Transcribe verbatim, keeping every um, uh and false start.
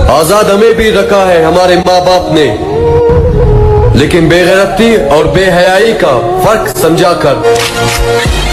आजाद हमें भी रखा है हमारे माँ बाप ने, लेकिन बेगैरती और बेहयाई का फर्क समझा कर